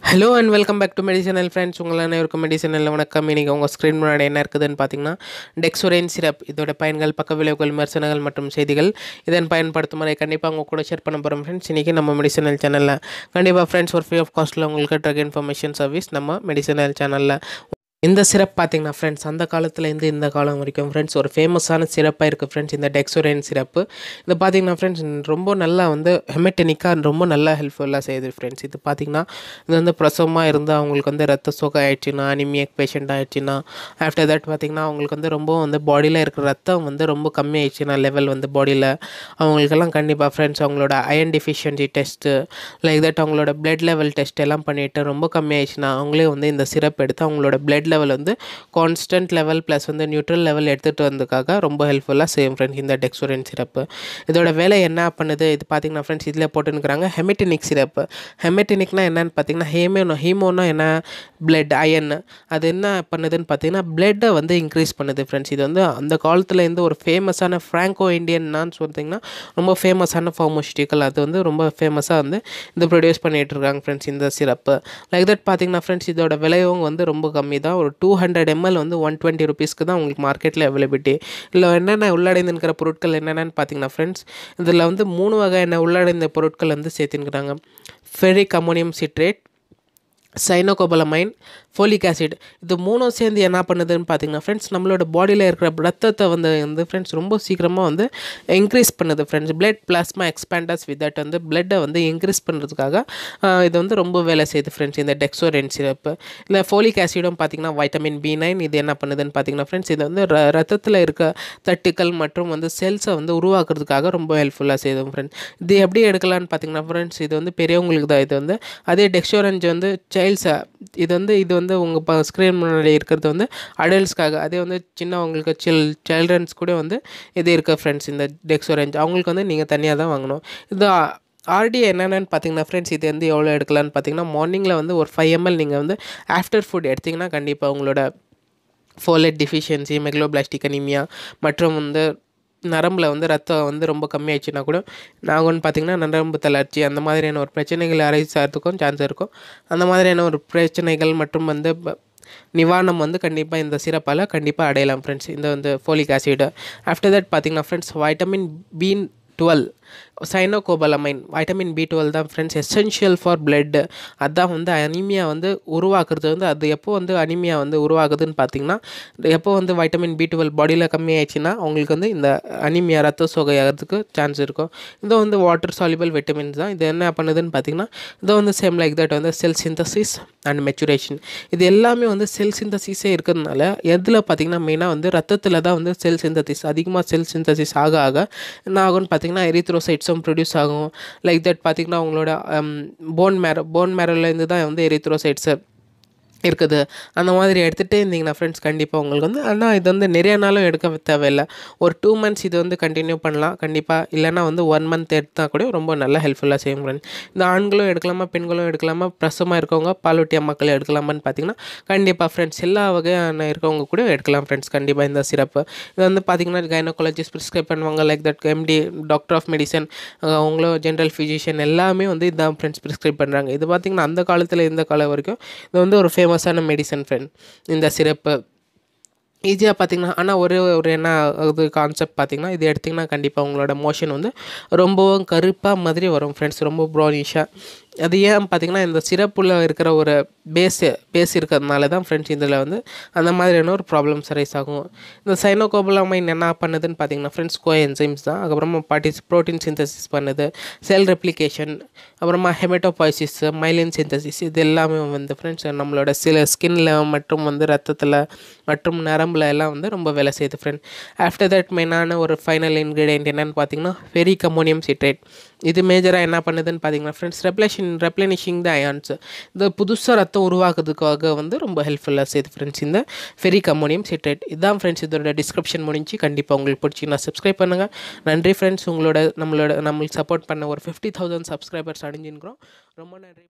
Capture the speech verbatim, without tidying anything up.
Hello and welcome back to Medicinal Friends. உங்கள் அனைவருக்கும் medicinal வணக்கம். இன்னைக்கு உங்கள் ஸ்க்ரீன் முன்னாடி என்ன இருக்குதுன்னு பார்த்தீங்கன்னா டெக்ஸோரேஞ்ச் சிரப். இதோட பயன்கள், பக்க விளைவுகள், விமர்சனங்கள் மற்றும் செய்திகள், இதன் பயன்படுத்தும் முறை கண்டிப்பாக உங்கள் கூட ஷேர் பண்ண போகிறோம் ஃப்ரெண்ட்ஸ். இன்றைக்கி நம்ம மெடிசனல் சேனலில் கண்டிப்பாக ஃப்ரெண்ட்ஸ் ஒரு ஃப்ரீ ஆஃப் காஸ்ட்டில் உங்களுக்கு ட்ரக் இன்ஃபர்மேஷன் சர்வீஸ் நம்ம மெடிசனல் சேனலில். இந்த சிரப் பார்த்திங்கன்னா ஃப்ரெண்ட்ஸ் அந்த காலத்துலேருந்து இந்த காலம் வரைக்கும் ஃப்ரெண்ட்ஸ் ஒரு ஃபேமஸான சிரப்பாக இருக்குது ஃப்ரெண்ட்ஸ் இந்த டெக்ஸோரேஞ்ச் சிரப்பு. இது பார்த்திங்கன்னா ஃப்ரெண்ட்ஸ் ரொம்ப நல்லா வந்து ஹெமட்டனிக்காக ரொம்ப நல்லா ஹெல்ப்ஃபுல்லாக செய்யுது ஃப்ரெண்ட்ஸ். இது பார்த்திங்கன்னா இது வந்து பிரசவமாக இருந்தால் அவங்களுக்கு வந்து ரத்த சோகை ஆயிடுச்சுன்னா, அனிமியக் பேஷண்ட் ஆகிடுச்சின்னா, ஆஃப்டர் தட் பார்த்திங்கன்னா அவங்களுக்கு வந்து ரொம்ப வந்து பாடியில் இருக்கிற ரத்தம் வந்து ரொம்ப கம்மி ஆயிடுச்சுன்னா லெவல் வந்து பாடியில் அவங்களுக்கெல்லாம் கண்டிப்பாக ஃப்ரெண்ட்ஸ் அவங்களோட iron-deficiency டெஸ்ட்டு லைக் தட் அவங்களோட பிளட் லெவல் டெஸ்ட் எல்லாம் பண்ணிவிட்டு ரொம்ப கம்மி ஆயிடுச்சுன்னா அவங்களே வந்து இந்த சிரப் எடுத்து அவங்களோட பிளட் லெவல் வந்து கான்ஸ்டன்ட் லெவல் ப்ளஸ் வந்து நியூட்ரல் லெவல் எடுத்துகிட்டு வந்ததுக்காக ரொம்ப ஹெல்ப்ஃபுல்லாக சேம் ஃப்ரெண்ட்ஸ் இந்த டெக்ஸோரேஞ்ச் சிரப்பு. இதோட வேலை என்ன பண்ணுது இது பார்த்திங்கன்னா ஃப்ரெண்ட்ஸ் இதில் போட்டுன்னுக்குறாங்க ஹெமட்டனிக் சிரப்பு. ஹெமட்டனிக்னா என்னென்னு பார்த்தீங்கன்னா ஹேமோனோ ஹீமோனா என்ன பிளட் அயன் அது என்ன பண்ணுதுன்னு பார்த்தீங்கன்னா பிளட்டை வந்து இன்க்ரீஸ் பண்ணுது ஃப்ரெண்ட்ஸ். இது வந்து அந்த காலத்தில் இருந்து ஒரு ஃபேமஸான ஃப்ராங்கோ இண்டியன்னான்னு சொல்லிட்டிங்கன்னா ரொம்ப ஃபேமஸான ஃபார்மோஸ்டிக்கல் அது வந்து ரொம்ப ஃபேமஸாக வந்து இது ப்ரொடியூஸ் பண்ணிகிட்டு இருக்காங்க ஃப்ரெண்ட்ஸ் இந்த சிரப்பு. லைக் தட் பார்த்திங்கன்னா ஃப்ரெண்ட்ஸ் இதோட விலையும் வந்து ரொம்ப கம்மி தான். ஒரு டூ ஹண்ட்ரட் எம்எல் வந்து ஒன் டுவெண்ட்டி ருபீஸ்க்கு தான் உங்களுக்கு மார்க்கெட்டில் அவைலபிலிட்டி. இல்லை என்னென்ன உள்ளடைந்திருக்கிற பொருட்கள் என்னென்னு பார்த்தீங்கன்னா ஃப்ரெண்ட்ஸ் இதில் வந்து மூணு வகையான உள்ளடைந்த பொருட்கள் வந்து சேர்த்துக்கிறாங்க. Ferric Ammonium Citrate, Cyanocobalamin, Folic acid. இது மூணும் சேர்ந்து என்ன பண்ணுதுன்னு பார்த்தீங்கன்னா ஃப்ரெண்ட்ஸ் நம்மளோட பாடியில் இருக்கிற ரத்தத்தை வந்து வந்து ஃப்ரெண்ட்ஸ் ரொம்ப சீக்கிரமாக வந்து இன்க்ரீஸ் பண்ணுது friends. Blood plasma expanders with that வந்து பிளட்டை வந்து இன்க்ரீஸ் பண்ணுறதுக்காக இது வந்து ரொம்ப வேலை செய்யுது ஃப்ரெண்ட்ஸ் இந்த டெக்ஸோரேஞ்ச் சிரப்பு. இல்லை ஃபோலிக் ஆசிடும் பார்த்திங்கன்னா வைட்டமின் பி நைன் இது என்ன பண்ணுதுன்னு பார்த்தீங்கன்னா ஃப்ரெண்ட்ஸ் இது வந்து ர ரத்தத்தில் இருக்க தட்டுக்கள் மற்றும் வந்து செல்ஸை வந்து உருவாக்குறதுக்காக ரொம்ப ஹெல்ப்ஃபுல்லாக செய்யுது ஃப்ரெண்ட்ஸ். இது எப்படி எடுக்கலான்னு பார்த்தீங்கன்னா ஃப்ரெண்ட்ஸ் இது வந்து பெரியவங்களுக்கு தான். இது வந்து அதே டெக்ஸோரேஞ்ச் வந்து சைல்ட்ஸை இது வந்து இது வந்து உங்கள் ப ஸ்க்ரீன் முன்னாடி இருக்கிறது வந்து அடல்ட்ஸ்க்காக. அதே வந்து சின்னவங்களுக்கு சில் சில்ட்ரன்ஸ் கூட வந்து இது இருக்க ஃப்ரெண்ட்ஸ் இந்த டெக்ஸோரேஞ்ச் அவங்களுக்கு வந்து நீங்கள் தனியாக தான் வாங்கணும். இது ஆர்டி என்னென்னு பார்த்தீங்கன்னா ஃப்ரெண்ட்ஸ் இது வந்து எவ்வளோ எடுக்கலான்னு பார்த்தீங்கன்னா மார்னிங்கில் வந்து ஒரு ஃபைவ் எம்எல் நீங்கள் வந்து ஆஃப்டர் ஃபுட் எடுத்திங்கன்னா கண்டிப்பாக உங்களோட ஃபோலேட் டிஃபிஷியன்சி, மெகலோபிளாஸ்டிக் அனீமியா மற்றும் வந்து நரம்பில் வந்து ரத்தம் வந்து ரொம்ப கம்மியாயிடுச்சுன்னா கூட நாங்கன்னு பார்த்திங்கன்னா நரம்பு தளர்ச்சி அந்த மாதிரியான ஒரு பிரச்சனைகள் அரைஸ் ஆகிறதுக்கும் சான்ஸ் இருக்கும். அந்த மாதிரியான ஒரு பிரச்சனைகள் மற்றும் வந்து நிவாரணம் வந்து கண்டிப்பாக இந்த சிரப்பால் கண்டிப்பாக அடையலாம் ஃப்ரெண்ட்ஸ் இந்த வந்து ஃபோலிக் ஆசிடு. ஆஃப்டர் தட் பார்த்திங்கன்னா friends vitamin B twelve cyanocobalamin vitamin B twelve தான் ஃப்ரெண்ட்ஸ் எசென்ஷியல் ஃபார் பிளட். அதுதான் வந்து அனிமியா வந்து உருவாக்குறது வந்து அது எப்போ வந்து அனிமியா வந்து உருவாகுதுன்னு பார்த்திங்கன்னா எப்போ வந்து வைட்டமின் பி டுவெல் பாடியில் கம்மியாயிடுச்சுன்னா அவங்களுக்கு வந்து இந்த அனிமியா ரத்த சோகை ஆகிறதுக்கு சான்ஸ் இருக்கும். இது வந்து வாட்டர் சால்யூபிள் விட்டமின்ஸ் தான். இது என்ன பண்ணுதுன்னு பார்த்திங்கன்னா இது வந்து சேம் லைக் தட் வந்து செல் சிந்தசிஸ் அண்ட் மெச்சுரேஷன். இது எல்லாமே வந்து செல் சிந்தசிஸே இருக்கிறதுனால எதில் பார்த்திங்கன்னா மெயினாக வந்து ரத்தத்தில் தான் வந்து செல் சிந்தசிஸ் அதிகமாக செல் சிந்தசிஸ் ஆக ஆக என்ன ஆகும்னு பார்த்திங்கன்னா எரித்ரோசைட்ஸும் ப்ரொடியூஸ் ஆகும். லைக் தட் பார்த்திங்கன்னா உங்களோட போன் மேரோ போன் மேரோலேருந்து தான் வந்து எரித்ரோசைட்ஸு இருக்குது. அந்த மாதிரி எடுத்துகிட்டே இருந்தீங்கன்னா ஃப்ரெண்ட்ஸ் கண்டிப்பாக உங்களுக்கு வந்து ஆனால் இது வந்து நிறைய நாளும் எடுக்க தேவையில்லை. ஒரு டூ மந்த்ஸ் இது வந்து கண்டினியூ பண்ணலாம் கண்டிப்பாக. இல்லைனா வந்து ஒன் மந்த் எடுத்தால் கூட ரொம்ப நல்லா ஹெல்ப்ஃபுல்லாக செய்யும் ஃப்ரெண்ட்ஸ். இந்த ஆண்களும் எடுக்கலாமா பெண்களும் எடுக்கலாமா பிரசவமாக இருக்கவங்க பாலூட்டிய மக்கள் எடுக்கலாமான்னு பார்த்தீங்கன்னா கண்டிப்பாக ஃப்ரெண்ட்ஸ் எல்லா வகையான இருக்கவங்க கூட எடுக்கலாம் ஃப்ரெண்ட்ஸ் கண்டிப்பாக இந்த சிரப்பு. இது வந்து பார்த்திங்கன்னா கைனோகாலஜிஸ்ட் ப்ரிஸ்கிரைப் பண்ணுவாங்க. Like that MD doctor of medicine அவங்களும் ஜென்ரல் ஃபிசிஷியன் எல்லாமே வந்து இதுதான் ஃப்ரெண்ட்ஸ் ப்ரிஸ்கிரைப் பண்ணுறாங்க. இது பார்த்திங்கன்னா அந்த காலத்தில் இந்த காலம் வரைக்கும் இது வந்து ஒரு ஃபேமஸான மெடிசன் ஃப்ரெண்ட் இந்த சிரப்பு. ஈஸியாக பார்த்திங்கன்னா ஆனால் ஒரு ஒரு என்ன இது கான்செப்ட் பார்த்திங்கன்னா இது எடுத்திங்கன்னா கண்டிப்பாக உங்களோட மோஷன் வந்து ரொம்பவும் கருப்பாக மாதிரி வரும் ஃப்ரெண்ட்ஸ் ரொம்ப ப்ரௌனிஷாக. அது ஏன் பார்த்திங்கன்னா இந்த சிரப்புள்ள இருக்கிற ஒரு பேஸு பேஸ் இருக்கிறதுனால தான் ஃப்ரெண்ட்ஸ் இதில் வந்து அந்த மாதிரியான ஒரு ப்ராப்ளம்ஸ் ரைஸ் ஆகும். இந்த சைனோகோபலாமைன் என்ன பண்ணுதுன்னு பார்த்திங்கன்னா ஃப்ரெண்ட்ஸ் கோ என்சைம்ஸ் தான். அதுக்கப்புறமா பார்ட்டிஸ் ப்ரோட்டீன் சிந்தசிஸ் பண்ணுது, செல் ரெப்ளிகேஷன், அப்புறமா ஹெமட்டோபாய்சிஸ், மைலின் சிந்தசிஸ் இது எல்லாமே வந்து ஃப்ரெண்ட்ஸ் நம்மளோட சில ஸ்கின்னில் மற்றும் வந்து ரத்தத்தில் மற்றும் நரம்பில் எல்லாம் வந்து ரொம்ப வேலை செய்யுது ஃப்ரெண்ட். ஆஃப்டர் தட் மெயினான ஒரு ஃபைனல் இன்க்ரீடியன்ட் என்னென்னு பார்த்திங்கன்னா ஃபெரிக் அமோனியம் சிட்ரேட். இது மேஜராக என்ன பண்ணுதுன்னு பார்த்திங்கன்னா ஃப்ரெண்ட்ஸ் ரெப்ளேஷன் ரெப்ளனிஷிங் த அயான்ஸ் இந்த புதுசாக ரத்தம் உருவாக்குறதுக்காக வந்து ரொம்ப ஹெல்ப்ஃபுல்லாக செய்யுது ஃப்ரெண்ட்ஸ் இந்த ஃபெரிக் அமோனியம் சிட்ரேட். இதுதான் ஃப்ரெண்ட்ஸ் இதோட டிஸ்கிரிப்ஷன் முடிஞ்சு கண்டிப்பாக உங்களுக்கு பிடிச்சிங்கன்னா சப்ஸ்கிரைப் பண்ணுங்கள். நன்றி ஃப்ரெண்ட்ஸ். உங்களோட நம்மளோட நம்மளுக்கு சப்போர்ட் பண்ண ஒரு ஃபிஃப்டி தௌசண்ட் சப்ஸ்கிரைபர்ஸ் அடைஞ்சிருக்கிறோம். ரொம்ப நன்றி.